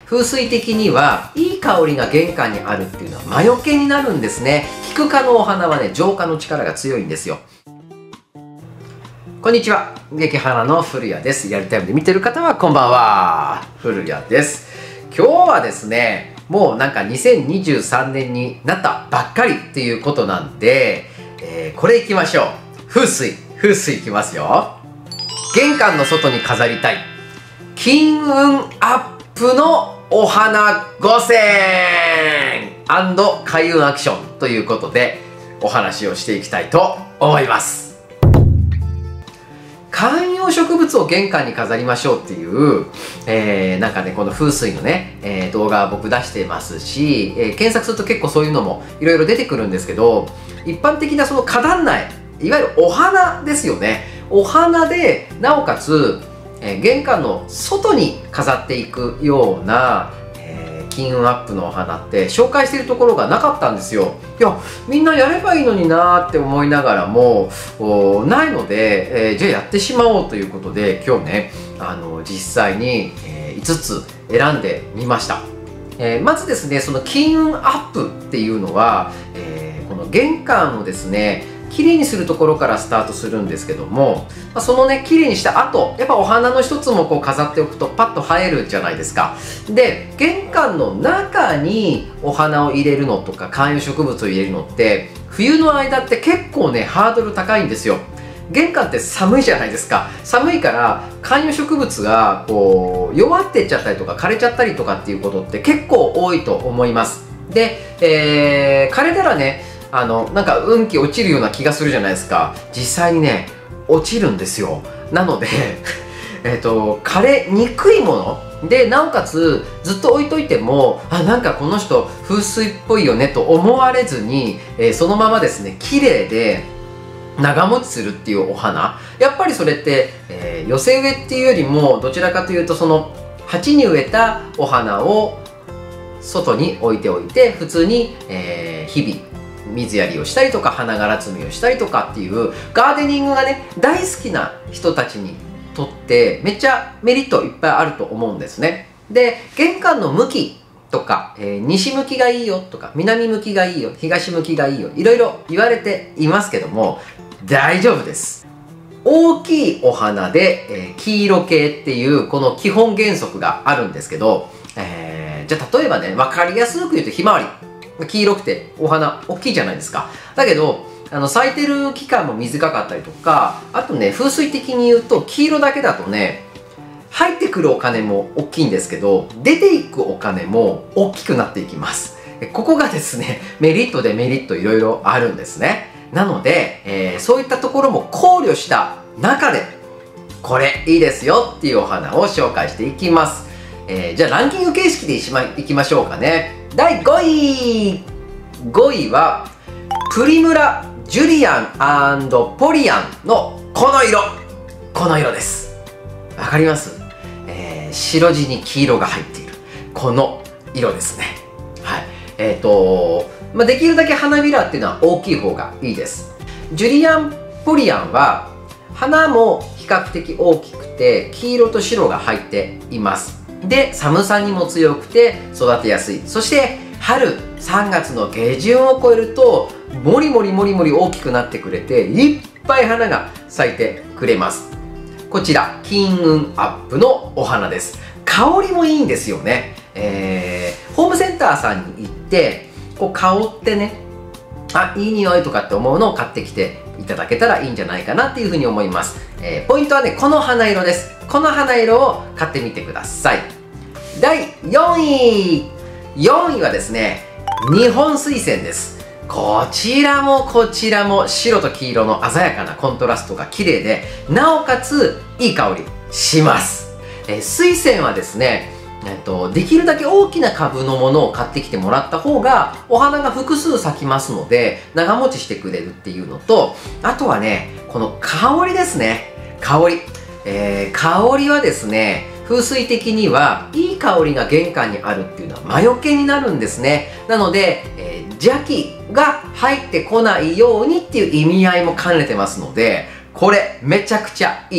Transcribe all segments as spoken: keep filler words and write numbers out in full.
風水的にはいい香りが玄関にあるっていうのは魔除けになるんですね。キク科のお花はね、浄化の力が強いんですよ。こんにちは、激花の古谷です。リアルタイムで見てる方はこんばんは、古谷です。今日はですね、もうなんかにせんにじゅうさんねんになったばっかりっていうことなんで、えー、これいきましょう。風水風水いきますよ。玄関の外に飾りたい金運アップのお花ごせん開運アクションということでお話をしていきたいと思います。観葉植物を玄関に飾りましょうっていう、えー、なんかね、この風水のね、えー、動画は僕出してますし、えー、検索すると結構そういうのもいろいろ出てくるんですけど、一般的なその花壇内、いわゆるお花ですよね。お花で、なおかつ、えー、玄関の外に飾っていくような、えー、金運アップのお花って紹介しているところがなかったんですよ。いや、みんなやればいいのになーって思いながらもないので、えー、じゃあやってしまおうということで今日ね、あの実際に、えー、いつつ選んでみました。えー、まずですね、その金運アップっていうのは、えー、この玄関をですね綺麗にするところからスタートするんですけども、まあ、そのね綺麗にした後、やっぱお花の一つもこう飾っておくとパッと映えるじゃないですか。で、玄関の中にお花を入れるのとか観葉植物を入れるのって冬の間って結構ねハードル高いんですよ。玄関って寒いじゃないですか。寒いから観葉植物がこう弱ってっちゃったりとか枯れちゃったりとかっていうことって結構多いと思います。で、えー、枯れたらね、あのなんか運気落ちるような気がするじゃないですか。実際にね落ちるんですよ。なのでえっと枯れにくいもので、なおかつずっと置いといても、あ、なんかこの人風水っぽいよねと思われずに、えー、そのままですね綺麗で長持ちするっていうお花、やっぱりそれって、えー、寄せ植えっていうよりもどちらかというとその鉢に植えたお花を外に置いておいて、普通に、えー、日々水やりをしたりとか花柄摘みをしたりとかっていうガーデニングがね大好きな人たちにとってめっちゃメリットいっぱいあると思うんですね。で、玄関の向きとか、えー、西向きがいいよとか南向きがいいよ、東向きがいいよ、いろいろ言われていますけども大丈夫です。大きいお花で、えー、黄色系っていうこの基本原則があるんですけど、えー、じゃあ例えばね分かりやすく言うとひまわり黄色くてお花大きいじゃないですか。だけどあの咲いてる期間も短かったりとか、あとね風水的に言うと黄色だけだとね入ってくるお金も大きいんですけど出ていくお金も大きくなっていきます。ここがですねメリットデメリットいろいろあるんですね。なので、えー、そういったところも考慮した中でこれいいですよっていうお花を紹介していきます。えー、じゃあランキング形式でいしまいきましょうかね。だいごいごいはプリムラ・ジュリアン&ポリアンのこの色この色です。わかります？えー、白地に黄色が入っているこの色ですね。はい。えっ、ー、とまあ、できるだけ花びらっていうのは大きい方がいいです。ジュリアン・ポリアンは花も比較的大きくて黄色と白が入っています。で、寒さにも強くて育てやすい。そして春さんがつの下旬を超えるともりもりもりもり大きくなってくれていっぱい花が咲いてくれます。こちら金運アップのお花です。香りもいいんですよね。えー、ホームセンターさんに行ってこう香ってね、あ、いい匂いとかって思うのを買ってきていただけたらいいんじゃないかなっていうふうに思います。えー、ポイントはねこの花色です。この花色を買ってみてください。だいよんいよんいはですね日本水仙です。こちらもこちらも白と黄色の鮮やかなコントラストが綺麗でなおかついい香りします。えー、水仙はですねえっと、できるだけ大きな株のものを買ってきてもらった方がお花が複数咲きますので長持ちしてくれるっていうのと、あとはねこの香りですね。香り、えー、香りはですね風水的にはいい香りが玄関にあるっていうのは魔除けになるんですね。なので、えー、邪気が入ってこないようにっていう意味合いも兼ねてますのでこれめちゃくちゃいいです。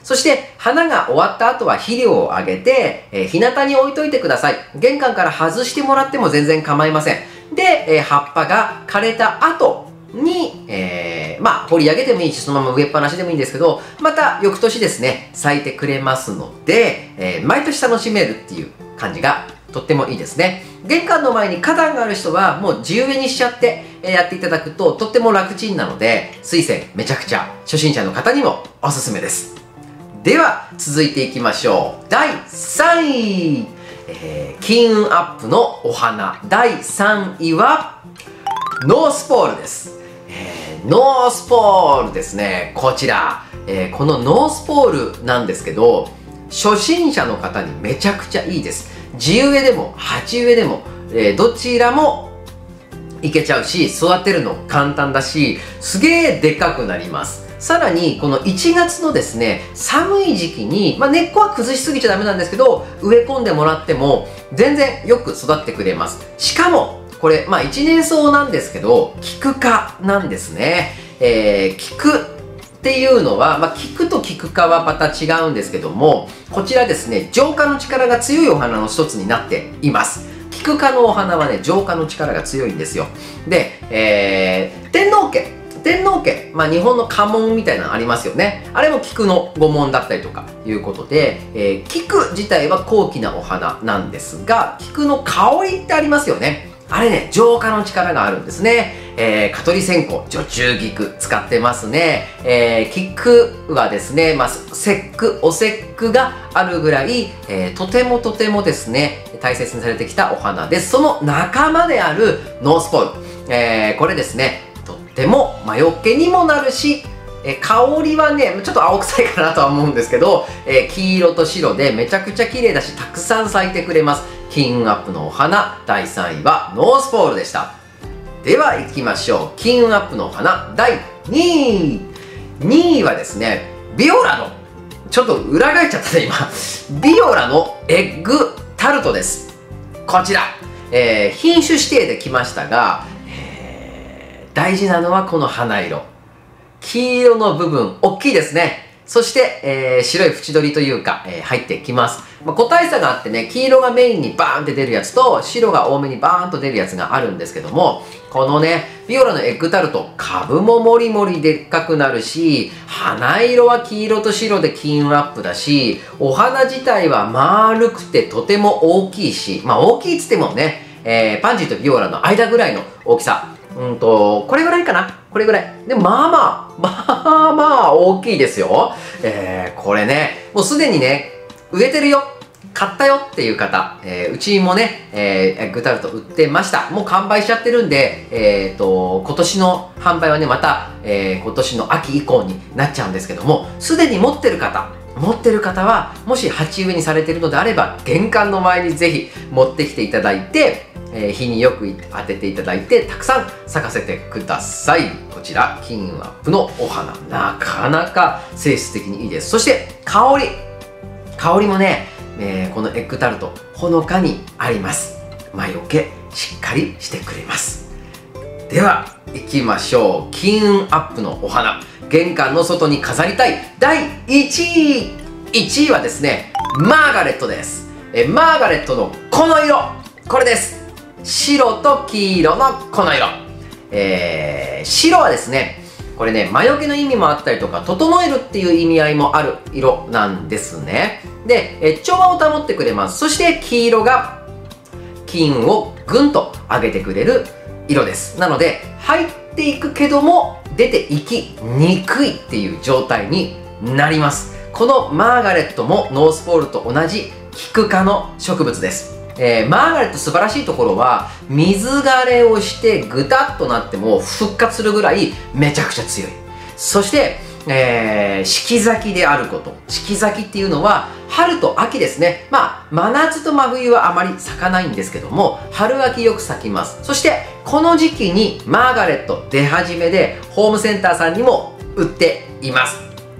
そして花が終わった後は肥料をあげて、えー、日向に置いといてください。玄関から外してもらっても全然構いません。で、えー、葉っぱが枯れた後に、えー、まあ掘り上げてもいいし、そのまま植えっぱなしでもいいんですけど、また翌年ですね、咲いてくれますので、えー、毎年楽しめるっていう感じがとってもいいですね。玄関の前に花壇がある人はもう地植えにしちゃってやっていただくととっても楽ちんなので、水仙めちゃくちゃ初心者の方にもおすすめです。では続いていきましょう。だいさんい、えー、金運アップのお花だいさんいはノースポールです。えー、ノースポールですね。こちら、えー、このノースポールなんですけど、初心者の方にめちゃくちゃいいです。地植えでも鉢植えでも、えー、どちらもいけちゃうし、育てるの簡単だし、すげえでかくなります。さらにこのいちがつのですね、寒い時期に、まあ、根っこは崩しすぎちゃダメなんですけど、植え込んでもらっても全然よく育ってくれます。しかもこれ、まあ一年草なんですけど、菊科なんですね。えー、菊っていうのは、まあ、菊と菊科はまた違うんですけども、こちらですね、浄化の力が強いお花の一つになっています。菊科のお花はね、浄化の力が強いんですよ。で、えー、天皇家。天皇家。まあ、日本の家紋みたいなのありますよね。あれも菊の御紋だったりとかいうことで、えー、菊自体は高貴なお花なんですが、菊の香りってありますよね。あれね、浄化の力があるんですね。えー、蚊取り線香、除虫菊使ってますね。えー、菊はですね、まあ、節句、お節句があるぐらい、えー、とてもとてもですね、大切にされてきたお花です。その仲間であるノースポール。えー、これですね、とっても魔除けにもなるし、え香りはね、ちょっと青臭いかなとは思うんですけど、えー、黄色と白でめちゃくちゃ綺麗だし、たくさん咲いてくれます。金運アップのお花だいさんいはノースポールでした。では行きましょう。金運アップのお花だいにい。にいはですね、ビオラの、ちょっと裏返っちゃったね今。ビオラのエッグタルトです。こちら、えー、品種指定で来ましたが、えー、大事なのはこの花色。黄色の部分、大きいですね。そして、えー、白い縁取りというか、えー、入ってきます。まあ、個体差があってね、黄色がメインにバーンって出るやつと、白が多めにバーンと出るやつがあるんですけども、このね、ビオラのエッグタルト、株ももりもりでっかくなるし、花色は黄色と白で金運アップだし、お花自体は丸くてとても大きいし、まあ大きいっつってもね、えー、パンジーとビオラの間ぐらいの大きさ。うんと、これぐらいかなこれぐらい。でも、まあまあ、まあまあ、大きいですよ。えー、これね、もうすでにね、植えてるよ、買ったよっていう方、えー、うちもね、えー、エッグタルト売ってました。もう完売しちゃってるんで、えーと、今年の販売はね、また、えー、今年の秋以降になっちゃうんですけども、すでに持ってる方、持ってる方は、もし鉢植えにされてるのであれば、玄関の前にぜひ持ってきていただいて、えー、日によく当てていただいて、たくさん咲かせてください。こちら、金運アップのお花。なかなか性質的にいいです。そして、香り。香りもね、えー、このエッグタルト、ほのかにあります。魔除け、しっかりしてくれます。では、行きましょう。金運アップのお花。玄関の外に飾りたいだいいちい。いちいはですね、マーガレットです。えー、マーガレットのこの色。これです。白と黄色のこの色。えー、白はですね、これね、魔除けの意味もあったりとか、整えるっていう意味合いもある色なんですね。で、え調和を保ってくれます。そして黄色が金運をぐんと上げてくれる色です。なので、入っていくけども出ていきにくいっていう状態になります。このマーガレットもノースポールと同じ菊科の植物です。えー、マーガレット素晴らしいところは、水枯れをしてぐたっとなっても復活するぐらいめちゃくちゃ強い。そして、えー、四季咲きであること。四季咲きっていうのは春と秋ですね。まあ真夏と真冬はあまり咲かないんですけども、春秋よく咲きます。そしてこの時期にマーガレット出始めでホームセンターさんにも売っています。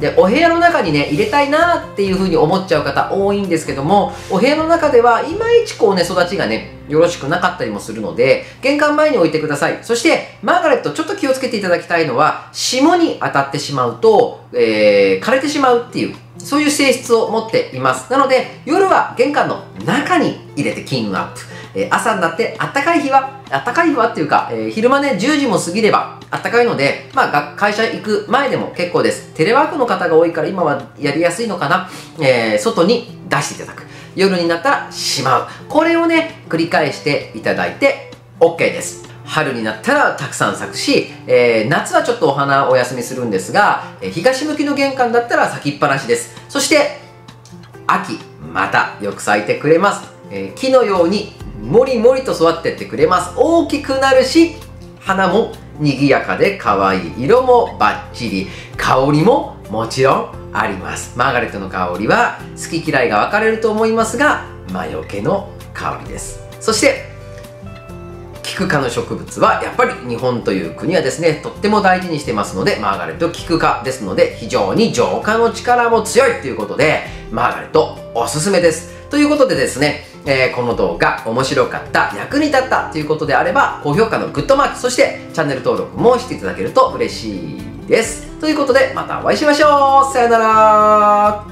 で、お部屋の中にね、入れたいなっていう風に思っちゃう方多いんですけども、お部屋の中ではいまいちこうね、育ちがね、よろしくなかったりもするので、玄関前に置いてください。そして、マーガレットちょっと気をつけていただきたいのは、霜に当たってしまうと、えー、枯れてしまうっていう、そういう性質を持っています。なので、夜は玄関の中に入れて金運アップ。えー、朝になってあったかい日は、あったかい日はっていうか、えー、昼間ね、じゅうじも過ぎればあったかいので、まあ、会社行く前でも結構です。テレワークの方が多いから今はやりやすいのかな。えー、外に出していただく。夜になったらしまう。これをね、繰り返していただいて OK です。春になったらたくさん咲くし、えー、夏はちょっとお花お休みするんですが、えー、東向きの玄関だったら咲きっぱなしです。そして、秋、またよく咲いてくれます。えー、木のようにもりもりと育ってってくれます。大きくなるし、花も賑やかで可愛い。色もバッチリ。香りももちろんあります。マーガレットの香りは好き嫌いが分かれると思いますが、魔除けの香りです。そして、キク科の植物はやっぱり日本という国はですね、とっても大事にしてますので、マーガレットキク科ですので、非常に浄化の力も強いということで、マーガレットおすすめです。ということでですね、えー、この動画面白かった、役に立ったということであれば、高評価のグッドマーク、そしてチャンネル登録もしていただけると嬉しいです。ということで、またお会いしましょう。さよなら。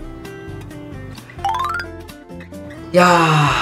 いや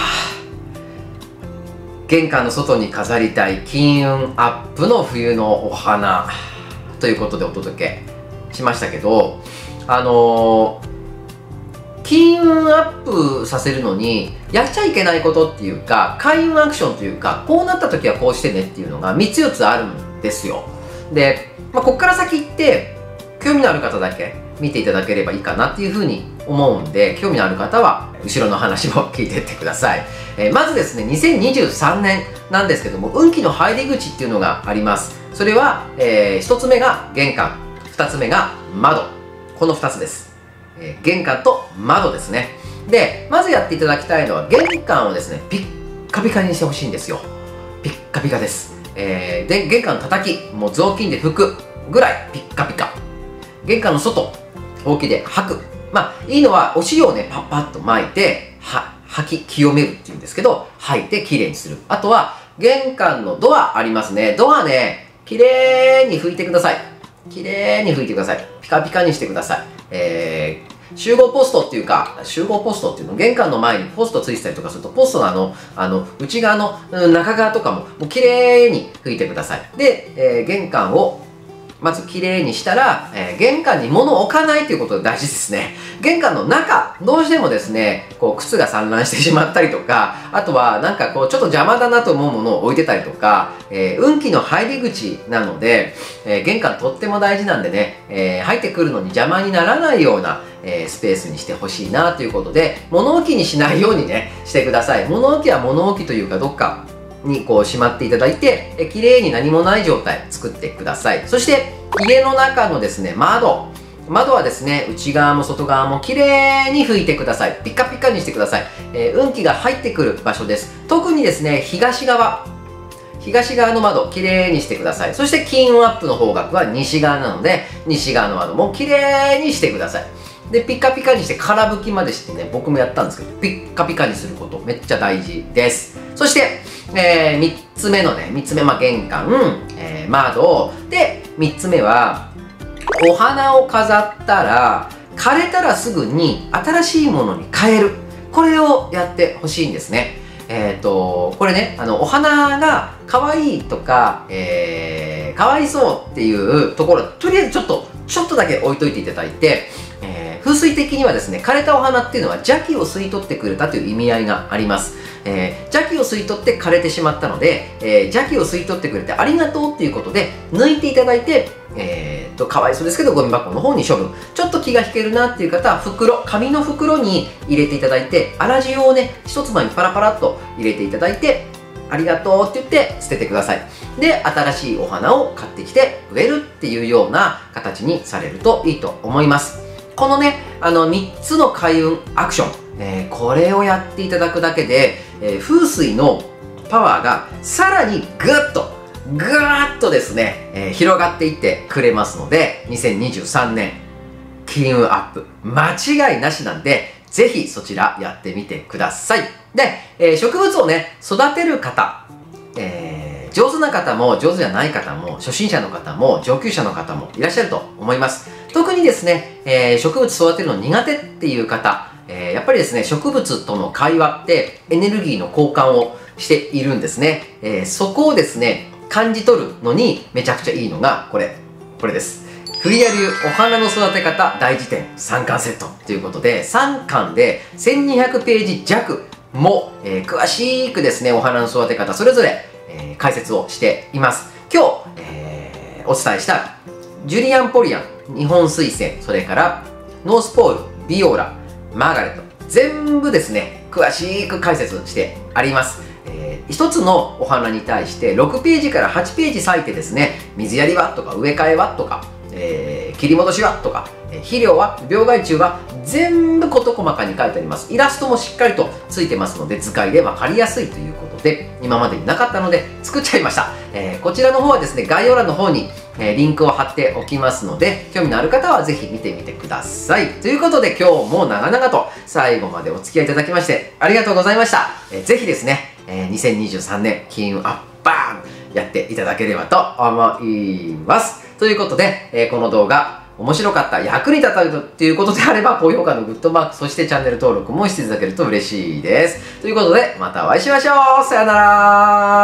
ー、玄関の外に飾りたい金運アップの冬のお花ということでお届けしましたけど、あのー、金運アップさせるのにやっちゃいけないことっていうか、開運アクションというか、こうなった時はこうしてねっていうのがみっつよっつあるんですよ。で、まあ、こっから先って興味のある方だけ見ていただければいいかなっていうふうに思うんで、興味のある方は後ろの話も聞いていってください。えー、まずですね、にせんにじゅうさんねんなんですけども、運気の入り口っていうのがあります。それは、えー、ひとつめが玄関、ふたつめが窓。このふたつです。えー、玄関と窓ですね。で、まずやっていただきたいのは、玄関をですね、ピッカピカにしてほしいんですよ。ピッカピカです。えー、で、玄関の叩き、もう雑巾で拭くぐらいピッカピカ。玄関の外、ほうきで吐く。まあ、いいのは、お塩をね、パッパッと巻いて、は、吐き、清めるっていうんですけど、吐いてきれいにする。あとは、玄関のドアありますね。ドアね、きれいに拭いてください。きれいに拭いてください。ピカピカにしてください。えー、集合ポストっていうか、集合ポストっていうの、玄関の前にポストついてたりとかすると、ポストのあの、あの、内側の、うん、中側とかも、もう綺麗に拭いてください。で、えー、玄関を、まず綺麗にしたら、えー、玄関に物を置かないということが大事ですね。玄関の中、どうしてもですね、こう、靴が散乱してしまったりとか、あとは、なんかこう、ちょっと邪魔だなと思うものを置いてたりとか、えー、運気の入り口なので、えー、玄関とっても大事なんでね、えー、入ってくるのに邪魔にならないような、えー、スペースにしてほしいなということで、物置にしないようにね、してください。物置は物置というか、どっか、にこうしまっていただいて、え綺麗に何もない状態作ってください。そして家の中のですね、窓。窓はですね、内側も外側も綺麗に拭いてください。ピカピカにしてください。えー、運気が入ってくる場所です。特にですね、東側。東側の窓、綺麗にしてください。そして金運アップの方角は西側なので、西側の窓も綺麗にしてください。で、ピッカピカにして空拭きまでしてね、僕もやったんですけど、ピッカピカにすることめっちゃ大事です。そして、えー、みっつめのね、みっつめ、まあ、玄関、えー、窓。で、みっつめは、お花を飾ったら、枯れたらすぐに新しいものに変える。これをやってほしいんですね。えっと、これね、あの、お花が可愛いとか、えー、かわいそうっていうところ、とりあえずちょっと、ちょっとだけ置いといていただいて、えー、風水的にはですね、枯れたお花っていうのは邪気を吸い取ってくれたという意味合いがあります。えー、邪気を吸い取って枯れてしまったので、えー、邪気を吸い取ってくれてありがとうっていうことで、抜いていただいて、えー、と、かわいそうですけど、ゴミ箱の方に処分。ちょっと気が引けるなっていう方は、袋、紙の袋に入れていただいて、粗塩をね、一つまみパラパラっと入れていただいて、ありがとうって言って捨ててください。で、新しいお花を買ってきて植えるっていうような形にされるといいと思います。このね、あのみっつの開運アクション、えー、これをやっていただくだけで、えー、風水のパワーがさらにぐっと、ぐーっとですね、えー、広がっていってくれますので、にせんにじゅうさんねん、 金運アップ間違いなしなんで、ぜひそちらやってみてください。で、えー、植物をね、育てる方、えー、上手な方も上手じゃない方も、初心者の方も上級者の方もいらっしゃると思います。特にですね、えー、植物育てるの苦手っていう方、えー、やっぱりですね、植物との会話ってエネルギーの交換をしているんですね。えー、そこをですね、感じ取るのにめちゃくちゃいいのが、これ、これです。古谷流お花の育て方大辞典さんかんセットということで、さんかんでせんにひゃくページ弱も、えー、詳しくですね、お花の育て方それぞれ、えー、解説をしています。今日、えー、お伝えしたジュリアン・ポリアン、日本水仙、それからノースポール、ビオラ、マーガレット、全部ですね、詳しく解説してあります。えー、一つのお花に対してろくページからはちページ割いてですね、水やりはとか植え替えはとか、えー、切り戻しはとか、肥料は、病害虫は全部事細かに書いてあります。イラストもしっかりとついてますので、図解で分かりやすいということで、今までになかったので作っちゃいました。えー、こちらの方はですね、概要欄の方に、えー、リンクを貼っておきますので、興味のある方はぜひ見てみてください。ということで、今日も長々と最後までお付き合いいただきましてありがとうございました。えー、ぜひですね、えー、にせんにじゅうさんねん金運アップバーンやっていただければと思います。ということで、えー、この動画面白かった、役に立ったということであれば、高評価のグッドマーク、そしてチャンネル登録もしていただけると嬉しいです。ということで、またお会いしましょう。さよなら。